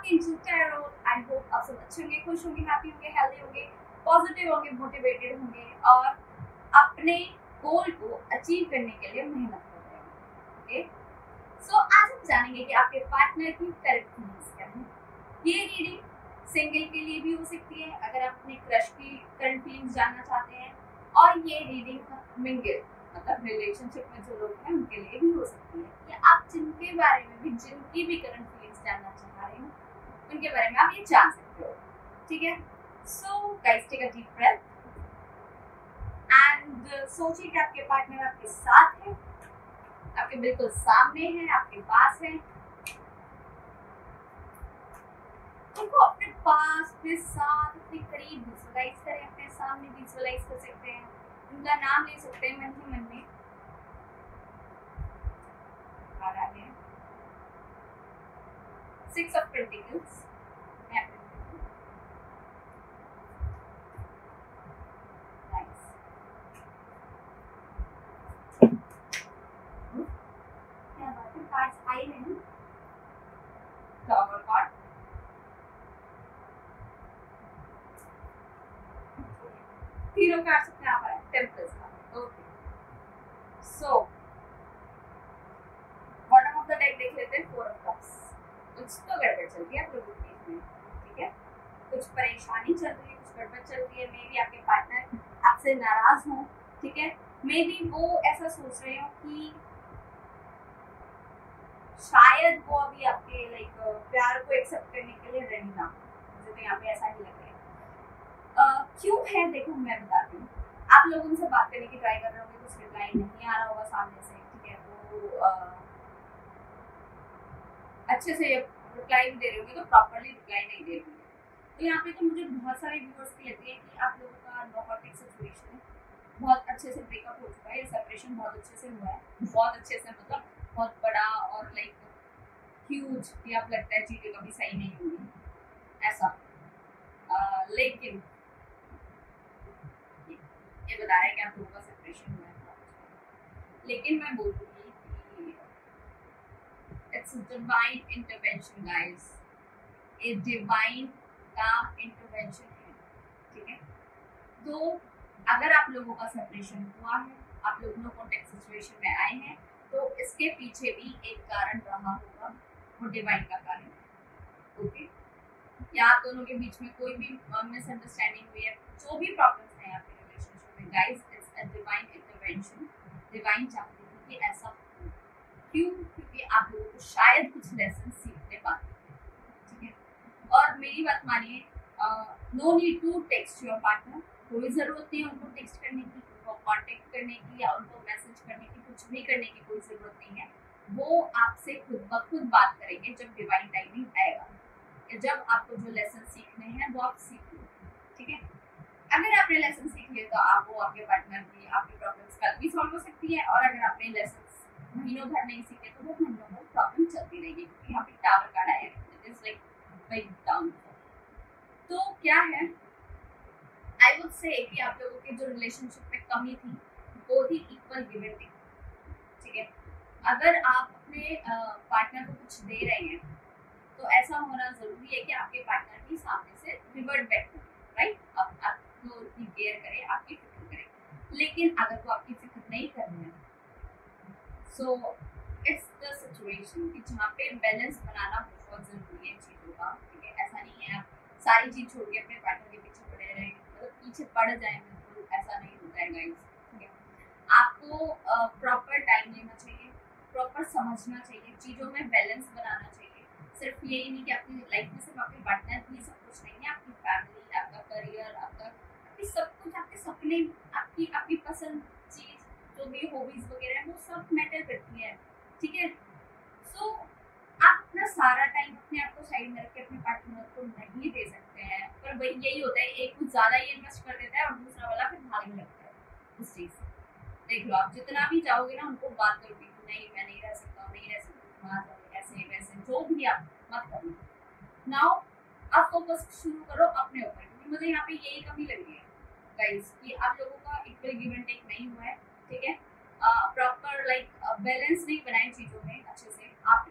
Angel tarot. I hope आप सब अच्छे होंगे, खुश होंगे, हैप्पी होंगे, हेल्दी होंगे, पॉजिटिव होंगे, मोटिवेटेड होंगे और अपने गोल को अचीव करने के लिए मेहनत कर रहे होंगे। ओके, सो आज हम जानेंगे कि आपके पार्टनर की करेक्ट फीलिंग्स क्या है। ये रीडिंग सिंगल के लिए भी हो सकती है अगर आप अपने क्रश की करंट फीलिंग्स जानना चाहते हैं, और ये रीडिंग मिंगल मतलब रिलेशनशिप में जो लोग हैं उनके लिए भी हो सकती है, या आप जिनके बारे में भी जिनकी भी करंट फीलिंग्स जानना चाह रहे हो उनके बारे में आप ये जान सकते हो। ठीक है, so guys take a deep breath and सोचिए कि आपके पार्टनर आपके साथ है, आपके बिल्कुल सामने है, आपके पास है। उनको अपने पास, अपने साथ, अपने करीब विजुअलाइज करें, अपने सामने विजुअलाइज कर सकते हैं, उनका नाम ले सकते हैं मन ही मन में। आ गया 6 of Pentacles। क्या बात है, कार्ड्स आई नहीं। टॉवर कार्ड, तीनों कार्ड्स अपने आप आए, टेम्पल्स का। Okay, so bottom of the deck देख लेते हैं, 4 of Cups। कुछ तो गड़बड़ चल रही है आप लोगों के बीच में, ठीक है, कुछ परेशानी चल रही है, कुछ गड़बड़ चल रही है। मे बी आपके पार्टनर आपसे नाराज हो, ठीक है, मे बी वो ऐसा सोच रहे हो कि शायद वो अभी आपके प्यार को एक्सेप्ट करने के लिए रेडी ना हो। मुझे तो यहाँ पे ऐसा ही लग रहा है। क्यों है देखो, मैं बताती हूँ। आप लोग उनसे बात करने की ट्राई कर रहे होंगे, कुछ रिप्लाई नहीं आ रहा होगा सामने से, ठीक है, वो अच्छे से रिप्लाई भी दे रहे होंगे तो प्रॉपरली रिप्लाई नहीं दे रहे होंगे। तो यहाँ पे तो मुझे बहुत सारे व्यूअर्स की लगती है कि आप लोगों का नॉर्मल सिचुएशन है, बहुत अच्छे से ब्रेकअप हो चुका है, सेपरेशन बहुत अच्छे से हुआ है, बहुत अच्छे से मतलब बहुत बड़ा और ह्यूज, कि आप लगता है चीजें कभी सही नहीं होंगी ऐसा। लेकिन ये बता रहा है कि आप लोगों का सेपरेशन हुआ है, लेकिन मैं बोलूँगी कि इट्स डिवाइन इंटरवेंशन गाइस, ये डिवाइन का इंटरवेंशन है, ठीक है। तो अगर आप लोगों का सेपरेशन हुआ है, आप लोग नो कॉन्टेक्ट सिचुएशन में आए हैं, तो इसके पीछे भी एक कारण रहा होगा, वो डिवाइन का कारण है। ओके, या आप दोनों के बीच में कोई भी मिसअंडरस्टैंडिंग हुई है, जो भी प्रॉब्लम्स हैं आपके रिलेशनशिप में guys, it's a divine intervention. Divine चाहती है कि ऐसा हो। क्यों? क्योंकि आप लोगों को शायद कुछ लेसन सीखने बाकी है, ठीक है। और मेरी बात मानिए, no need to text your partner, कोई ज़रूरत नहीं है उनको टेक्स्ट करने की, उनको कांटेक्ट करने की या उनको मैसेज करने की, कुछ भी करने की कोई ज़रूरत नहीं है। वो आपसे खुद ब खुद बात करेंगे जब डिवाइन टाइमिंग आएगा, जब आपको जो लेसन सीखने हैं वो आप सीख लो, ठीक है। अगर आपने लेसन सीख लिया तो आप वो आपके पार्टनर की आपकी प्रॉब्लम्स कल भी सॉल्व हो सकती है, और अगर आपने लेसन महीनों भर नहीं सीखे तो वो महीनों भर प्रॉब्लम चलती रहेगी, क्योंकि यहाँ पे टावर कार्ड आया है, इट इज लाइक डाउन। तो क्या है, आई वुड से कि आप लोगों के जो रिलेशनशिप में कमी थी वो थी इक्वल गिव एंड टेक, ठीक है। अगर आप अपने पार्टनर को कुछ दे रहे हैं तो ऐसा होना जरूरी है कि आपके पार्टनर भी सामने से रिवर्ट बैक करे, राइट। अब आपको उनकी केयर करे, आपकी फिक्र करे। लेकिन अगर वो आपकी फिक्र नहीं कर रहे हैं, सो इट्स द सिचुएशन कि जहाँ पे बैलेंस बनाना बहुत जरूरी है चीज़ों का, ठीक है। ऐसा नहीं है आप सारी चीज़ छोड़ के अपने पार्टनर के पीछे पड़े रहें, मतलब पीछे पड़ जाए, बिल्कुल ऐसा नहीं होता है गाइस, ठीक है। आपको प्रॉपर टाइम लेना चाहिए, प्रॉपर समझना चाहिए, चीज़ों में बैलेंस बनाना चाहिए। सिर्फ यही नहीं कि आपकी लाइफ में सिर्फ आपके पार्टनर ही सब कुछ नहीं है, आपकी फैमिली, आपका करियर, आपकी सब कुछ, आपके सपने, आपकी पसंद चीज़, जो भी हॉबीज वगैरह है, वो सब मैटर करती है, ठीक है। सो आप अपना सारा टाइम अपने आप को साइड में रख के अपने पार्टनर को नहीं दे सकते हैं, पर वही यही होता है, एक कुछ ज़्यादा ही इन्वेस्ट कर देता है और दूसरा वाला फिर भागने लगता है उस चीज़ से। देख लो, आप जितना भी चाहोगे ना उनको बात करोगे कि नहीं मैं नहीं रह सकता, नहीं रह सकती, वहाँ जाओ, ऐसे वैसे जो भी आप मत करना। नाउ आप फोकस शुरू करो अपने ऊपर, क्योंकि मुझे यहाँ पे यही कमी लग रही है गाइस कि आप लोगों का इक्वल गिव एंड टेक नहीं हुआ है, ठीक है। प्रॉपर बैलेंस नहीं बनाए चीज़ों में अच्छे से आपने,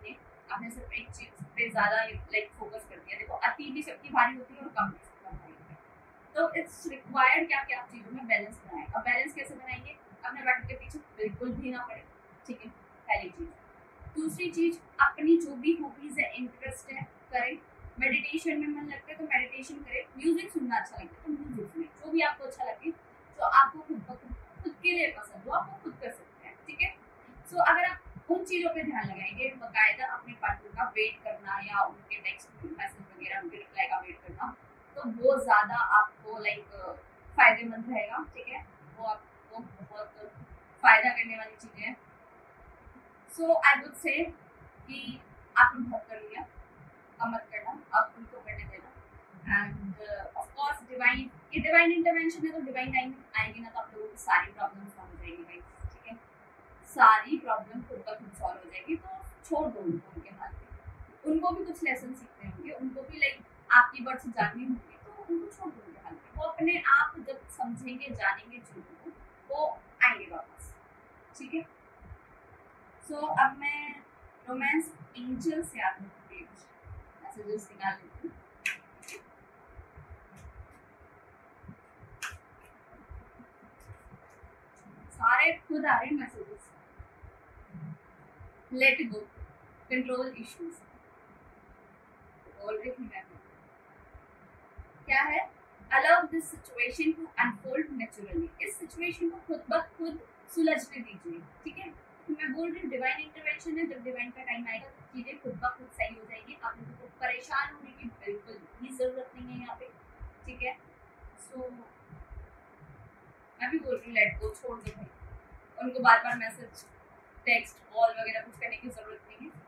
आपने सिर्फ एक चीज पे ज्यादा लाइक फोकस कर दिया। देखो अति भी सबकी भारी होती है और कम भी सबका भारी होता है, तो इट्स रिक्वायर्ड कि आप चीजों में बैलेंस बनाएं। अब बैलेंस कैसे बनाएंगे? अपने बटन के पीछे बिल्कुल भी ना पड़े, ठीक है, पहली चीज। दूसरी चीज, अपनी जो भी हॉबीज है, इंटरेस्ट है, करें। मेडिटेशन में मन लगता है तो मेडिटेशन करें। म्यूजिक सुनना अच्छा लगता है तो म्यूजिक सुने, जो भी आपको अच्छा लगे, जो आपको खुद के लिए पसंद हो, आप वो खुद कर सकते हैं, ठीक है। सो अगर आप उन चीज़ों पे ध्यान लगाएंगे, बाकायदा अपने पार्टनर का वेट करना या उनके टेक्स्ट मैसेज वगैरह, उनके रिप्लाई का वेट करना, तो वो ज़्यादा आपको लाइक फायदेमंद रहेगा, ठीक है। वो आपको बहुत फायदा करने वाली चीज़ें हैं। सो आई वुड से कि आपने बहुत कर लिया, अब मत करना, अब उनको करने देना। And of course divine intervention है, तो डिवाइन टाइम आएगी ना, तो आप लोगों की सारी प्रॉब्लम सॉल्व हो जाएगी गाइस, ठीक है। सारी प्रॉब्लम खुद ब खुद सॉल्व हो जाएगी, तो छोड़ दो उनको उनके हाथ में। उनको भी कुछ लेसन सीखने होंगे, उनको भी लाइक आपकी वर्ड्स जाननी होंगी, तो उनको छोड़ दो उनके हाथ में। वो अपने आप जब समझेंगे, जानेंगे चीज़ों को, वो आएंगे वापस, ठीक है। सो अब मैं रोमांस एंजल से आप लोगों के मैसेजेस निकाल लेती हूँ। सारे खुद आ रहे हैं messages. Let go, control issues, बोल रही थी मैं। क्या है? Allow this situation to unfold naturally. इस सिचुएशन को खुद ब खुद सुलझने दीजिए, ठीक है। मैं बोल रही हूँ डिवाइन इंटरवेंशन है, जब डिवाइन का टाइम आएगा तो चीजें खुद ब खुद सही हो जाएगी। आप लोगों को परेशान होने की बिल्कुल भी जरूरत नहीं है यहाँ पे, ठीक है। सो मैं भी बोल रही हूँ लेट गो, छोड़ दो भाई। उनको बार बार मैसेज, टेक्स्ट, कॉल वगैरह कुछ करने की जरूरत नहीं है।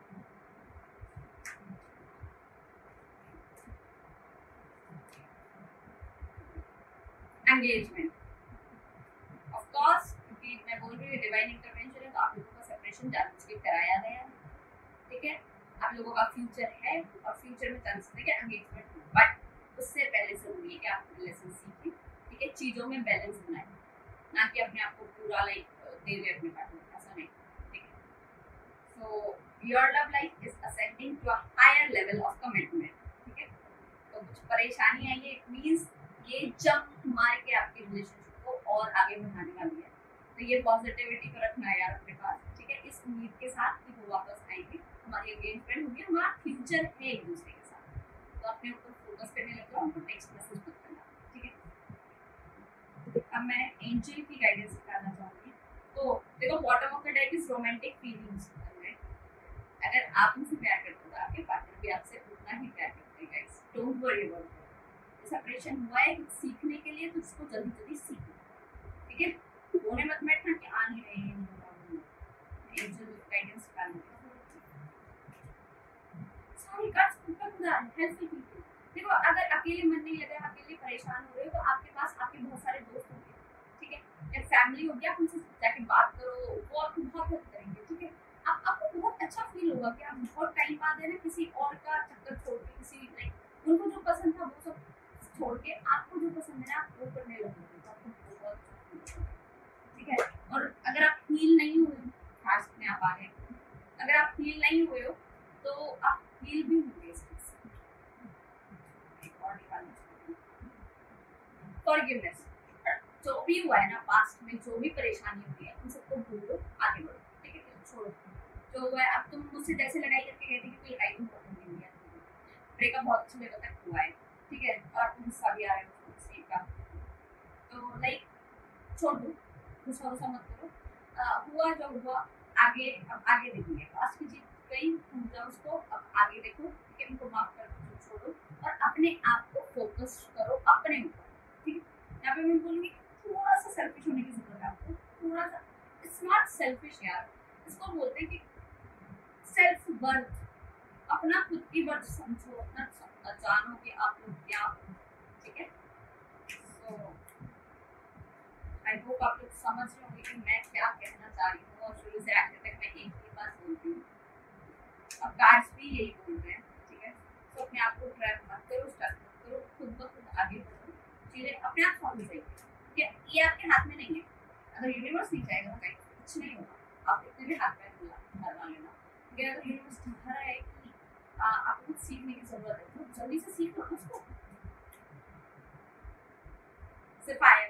एंगेजमेंट, ऑफ कोर्स, क्योंकि मैं बोल रही हूँ डिवाइन इंटरवेंशन है, तो आप लोगों का सेपरेशन जानबूझ के कराया गया है, ठीक है। आप लोगों का फ्यूचर है और फ्यूचर में चांसेस है कि एंगेजमेंट हो, बट उससे पहले जरूरी है कि आप रिलेशन सीखें, ठीक है। चीज़ों में बैलेंस बनाएं, ना कि अपने आप को पूरा लाइक दे दे अपने पार्टनर, ऐसा नहीं, ठीक है। So your love life is ascending to a higher level of commitment, ठीक है। तो कुछ परेशानी आई है, इट मींस ये जंप मार के आपके रिलेशनशिप को और आगे बढ़ाने वाली है। तो ये पॉजिटिविटी को रखना है यार अपने पास, ठीक है। इस उम्मीद के साथ कि वो वापस आएंगे, हमारी एंगेजमेंट होगी, हमारा फ्यूचर है एक दूसरे के साथ। तो अपने ऊपर फोकस करने लग जाओ, उनको टेक्स्ट मैसेज मत करना, ठीक है। अब मैं एंजल की गाइडेंस निकालना चाहूँगी। तो देखो, bottom of the deck is romantic feelings. अगर आप उनसे प्यार करते हो तो आपके पार्टनर भी आपसे उतना ही प्यार करते हैं guys, don't worry about it. Separation हुआ है सीखने के लिए, तो इसको जल्दी जल्दी सीखो, ठीक है। रोने मत बैठना कि आ नहीं रहे हैं। एंजल गाइडेंस निकालना, सारी कार्ड्स ऊपर खुद आ रहे हैं, हेल्पफुल पीपल। देखो, अगर अकेले मन नहीं लग रहा, अकेले परेशान हो रहे हो, तो आपके पास आपके बहुत सारे दोस्त होंगे, ठीक है। एक फैमिली होगी, आप उनसे जाके बात करो, वो आपको बहुत हेल्प करेंगे, ठीक है। आपको बहुत अच्छा फील होगा कि आप बहुत टाइम बाद है ना किसी और का चक्कर छोड़ के, किसी लाइक उनको जो पसंद था वो सब छोड़ के आपको जो पसंद है ना, आप वो करने लगोगे, तो आपको बहुत अच्छा फील होगा, ठीक है। और अगर आप फील नहीं हुए, खास में आप आ रहे हैं, अगर आप फील नहीं हुए हो तो आप फील भी होंगे इस चीज से। फॉरगिवनेस, जो भी हुआ है ना पास्ट में, जो भी परेशानी हुई है, उन सबको भूलो, आगे बढ़ो, ठीक है। छोड़ो जो हुआ है। अब तुम मुझसे जैसे लड़ाई करके कहती कि कोई लड़ाई तुम पसंद नहीं है, ब्रेकअप बहुत अच्छी जगह तक हुआ है, ठीक है। और आपको गुस्सा भी आ रहा है उस चीज का, तो लाइक छोड़ दो, गुस्सा गुस्सा मत करो। हुआ जो हुआ, आगे अब आगे देखेंगे। पास्ट की चीज गई, भूल जाओ उसको, अब आगे देखो, ठीक है। उनको माफ कर दो, छोड़ो, और अपने आप को फोकस करो अपने ऊपर, ठीक है। यहाँ पे मैं बोलूँगी थोड़ा सा सेल्फिश होने की जरूरत है आपको, थोड़ा सा। इट्स नॉट सेल्फिश यार, इसको बोलते हैं कि सेल्फ वर्थ। अपना खुद की वर्थ समझो, अपना जानो कि आप लोग क्या हो, ठीक है। सो आई होप आप लोग समझ रहे होंगे कि मैं क्या कहना चाह रही हूँ, और शुरू से आखिर तक मैं एक ही बात बोलती हूँ, और कार्ड्स भी यही बोल रहे हैं, ठीक है। तो अपने आप को ट्रैप मत करो, स्टक मत करो, खुद ब खुद आगे बढ़ो, चीज़ें अपने आप सॉल्व हो जाएगी, ठीक है। ये आपके हाथ में नहीं है, अगर यूनिवर्स नहीं चाहेगा तो कुछ नहीं होगा। आप इतने भी हाथ पैर मरवा लेना, लेकिन अगर यूनिवर्स चाह रहा जल्दी से सीख लो उसको। सिर्फ आया,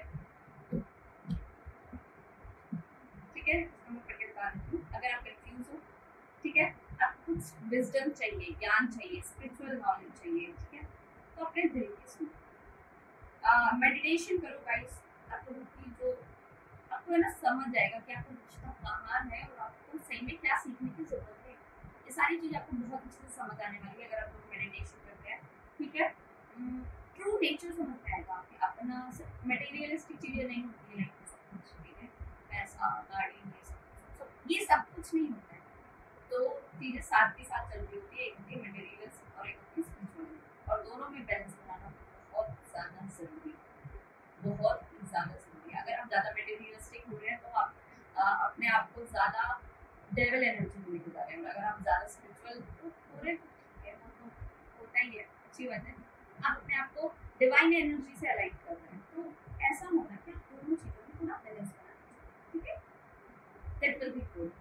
ठीक है, इसको मैं पढ़ के बता देती हूँ अगर आप कंफ्यूज हो। ठीक है, आपको कुछ विजडम चाहिए, ज्ञान चाहिए, स्पिरिचुअल नॉलेज चाहिए, ठीक है, तो अपने दिल की सुनो, मेडिटेशन करो गाइस। आपको जो आपको है ना समझ आएगा कि आपका रिश्ता कहाँ है और आपको सही में क्या सीखने की जरूरत है। ये सारी चीज़ें आपको बहुत अच्छे से समझ आने वाली है अगर आप लोग मेडिटेशन करते हैं। ठीक है, ट्रू नेचर समझ में आएगा कि अपना मटेरियलिस्टिक चीज़ें नहीं होती है, सब कुछ, ठीक है, पैसा, गाड़ी, ये सब कुछ नहीं होता है। तो चीज़ें साथ के साथ चल रही होती है, एक होती है मटेरियलिस्टिक और एक होती है स्पिरिचुअल, और दोनों में बैलेंस बनाना बहुत ज़्यादा ज़रूरी है, बहुत ज़्यादा ज़रूरी है। अगर आप ज़्यादा मटेरियलिस्टिक हो रहे हैं तो आप अपने आप को ज़्यादा डेविल एनर्जी में लेके जा रहे हैं। अगर आप ज़्यादा स्पिरिचुअल हो रहे हैं तो वो तो होता ही है, अच्छी बात है, आप अपने आप को डिवाइन एनर्जी से अलाइन कर रहे हैं। तो ऐसा होना कि आप दोनों चीज़ों में थोड़ा बैलेंस बनाना, ठीक है, that will be good.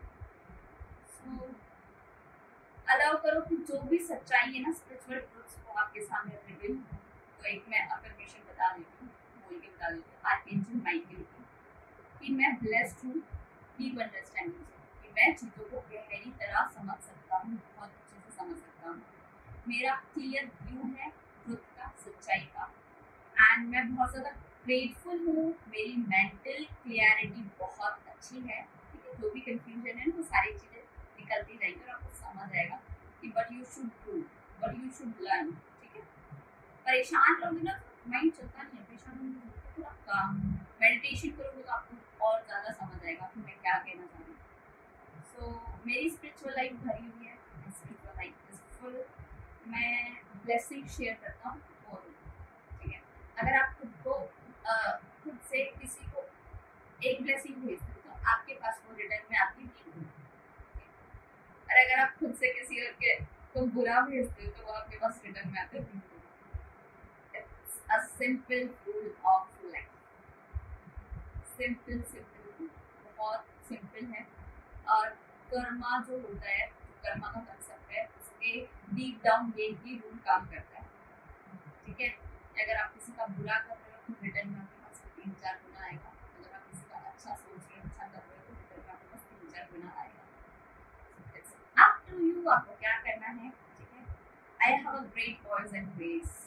So allow करो कि जो भी सच्चाई है ना, स्पिरिचुअल ट्रुथ्स को आपके सामने रिवील हो। तो एक मैं अफर्मेशन बता देती हूँ, बोल के बता देती हूँ, आर्कएंजल माइकेल की, कि मैं ब्लेस्ड हूँ डीप अंडरस्टैंडिंग से, कि मैं चीज़ों को गहरी तरह समझ सकता हूँ, बहुत अच्छे से समझ सकता हूँ। मेरा क्लियर व्यू है ट्रुथ का, सच्चाई का, एंड मैं बहुत ज़्यादा ग्रेटफुल हूँ। मेरी मेंटल क्लियरिटी बहुत अच्छी है, ठीक है, जो भी कंफ्यूजन है ना वो सारी चीज़ें निकलती जाएंगी और आपको समझ आएगा कि what you should do, what you should learn, ठीक है। परेशान रहोगे ना तो माइंड चलता नहीं है, परेशान होंगे तो थोड़ा काम मेडिटेशन करोगे तो आपको और ज़्यादा समझ आएगा कि मैं क्या कहना चाह रही हूँ। सो मेरी स्पिरिचुअल लाइफ भरी हुई है, स्पिरिचुअल लाइफ इज फुल, मैं ब्लेसिंग शेयर करता हूँ, और ठीक है, अगर आप खुद को खुद से किसी को एक ब्लेसिंग भेजते हो तो आपके पास वो रिटर्न में आती नहीं, और अगर आप खुद से किसी और के को बुरा भेजते हो तो वो आपके पास रिटर्न में आते नहीं। It's a simple rule of life, simple rule, बहुत सिंपल है। और कर्मा जो होता है, कर्मा का कंसेप्ट है, उसके डीप डाउन ये रूल काम करता है, ठीक है। अगर आप किसी का बुरा कर रहे हो तो रिटर्न में आपके पास 3-4 गुना आएगा, अगर आप किसी का अच्छा सोच रहे हो, अच्छा कर रहे हो तो रिटर्न में आपके पास 3-4 गुना आएगा। अप टू यू, आपको क्या करना है, ठीक है। I have a great voice and grace,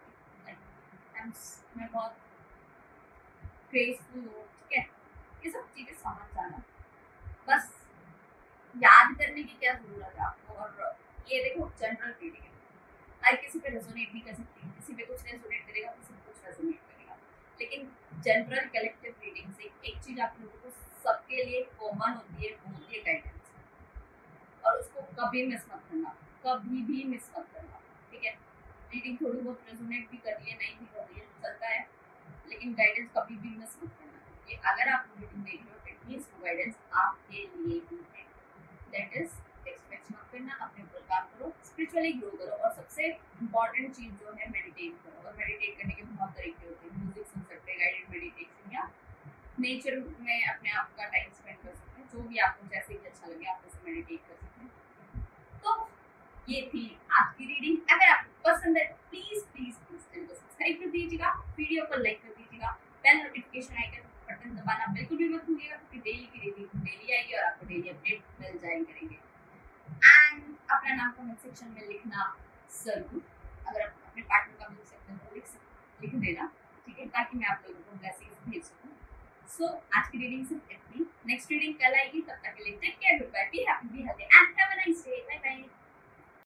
मैं बहुत ग्रेसफुल हूँ, ठीक है, ये सब चीज़ें समझ जाना, बस याद करने की क्या जरूरत है आपको। और ये देखो जनरल रीडिंग है, हर किसी पे रेजोनेट नहीं कर सकती, किसी पे कुछ रेजोनेट करेगा, किसी पे कुछ रेजोनेट करेगा, लेकिन जनरल कलेक्टिव रीडिंग से एक चीज आप लोगों को सबके लिए कॉमन होती है, वो होती है गाइडेंस, और उसको कभी मिस मत करना, कभी भी मिस मत करना, ठीक है। रीडिंग थोड़ी बहुत रेजोनेट भी कर रही है, नहीं भी कर रही है, चलता है, लेकिन गाइडेंस कभी भी मिस मत करना, क्योंकि अगर आप रीडिंग देख रहे हो तो मींस वो गाइडेंस आपके लिए ही है। दैट इज एक्सपेक्ट मत करना, अपने ऊपर काम करो, स्पिरिचुअली ग्रो करो, और सबसे इम्पॉर्टेंट चीज जो है मेडिटेट करो। और मेडिटेट करने के बहुत तरीके होते हैं, म्यूजिक सुन सकते हैं, गाइडेड मेडिटेशन, या नेचर में अपने आप का टाइम स्पेंड कर सकते हैं, जो भी आपको जैसे भी अच्छा लगे आप वैसे मेडिटेट कर सकते हैं। तो ये थी आज की रीडिंग। अगर आपको पसंद है प्लीज प्लीज प्लीज चैनल को सब्सक्राइब कर दीजिएगा, वीडियो को लाइक कर दीजिएगा, बेल नोटिफिकेशन आइकन बटन दबाना बिल्कुल भी मत भूलिएगा, क्योंकि डेली की रीडिंग डेली आएगी और आपको डेली अपडेट मिल जाए करेंगे। एंड अपना नाम कमेंट सेक्शन में लिखना जरूर, अगर आप अपने पार्टनर का मिल सकते हैं तो लिख देना, ठीक है, ताकि मैं आप लोगों को ब्लेसिंग्स भेज सकूँ। सो आज की रीडिंग सिर्फ इतनी, नेक्स्ट रीडिंग कल आएगी, तब तक